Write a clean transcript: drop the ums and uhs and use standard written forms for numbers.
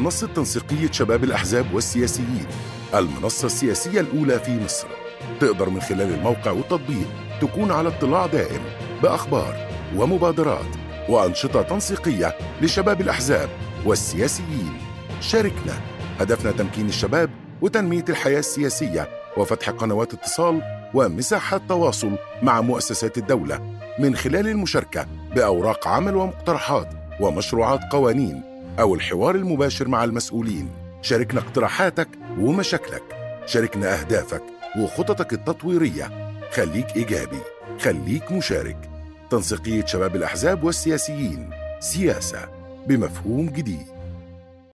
منصة تنسيقية شباب الأحزاب والسياسيين، المنصة السياسية الأولى في مصر. تقدر من خلال الموقع والتطبيق تكون على اطلاع دائم بأخبار ومبادرات وأنشطة تنسيقية لشباب الأحزاب والسياسيين. شاركنا، هدفنا تمكين الشباب وتنمية الحياة السياسية وفتح قنوات اتصال ومساحات تواصل مع مؤسسات الدولة من خلال المشاركة بأوراق عمل ومقترحات ومشروعات قوانين أو الحوار المباشر مع المسؤولين. شاركنا اقتراحاتك ومشاكلك، شاركنا أهدافك وخططك التطويرية. خليك إيجابي، خليك مشارك. تنسيقية شباب الأحزاب والسياسيين، سياسة بمفهوم جديد.